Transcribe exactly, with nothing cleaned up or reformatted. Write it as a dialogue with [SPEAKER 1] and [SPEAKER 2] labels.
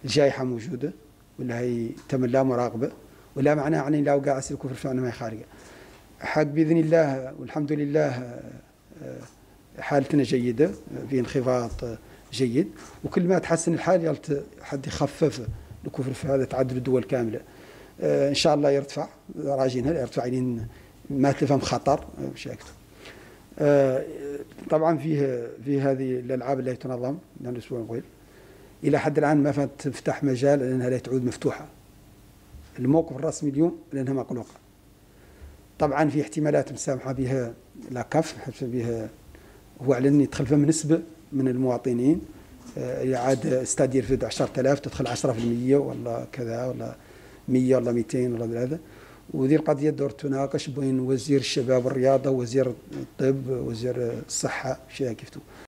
[SPEAKER 1] الجائحة موجودة ولا هي تم لا مراقبة ولا معناها يعني لا وقع أسير كفر فعلا ما خارجة حق بإذن الله والحمد لله حالتنا جيدة في انخفاض جيد وكل ما تحسن الحال يلت حد يخفف الكفر في هذا تعدد الدول كاملة إن شاء الله يرتفع راجينها يرتفع لين ما تفهم خطر بشكل طبعا فيه في هذه الألعاب التي تنظم من الأسبوع المقبل إلى حد الآن ما تفتح مجال لأنها لا تعود مفتوحة الموقف الرسمي اليوم لأنها مغلوقة طبعا في احتمالات مسامحة بها لا كف حسب بها هو أعلن يدخل فيها نسبة من المواطنين يعاد استاد يرفد عشرة آلاف تدخل عشرة في المية ولا كذا ولا مية ولا مئتين ولا هذا وذي القضية دور تناقش بين وزير الشباب والرياضة وزير الطب وزير الصحة شيء كيفتو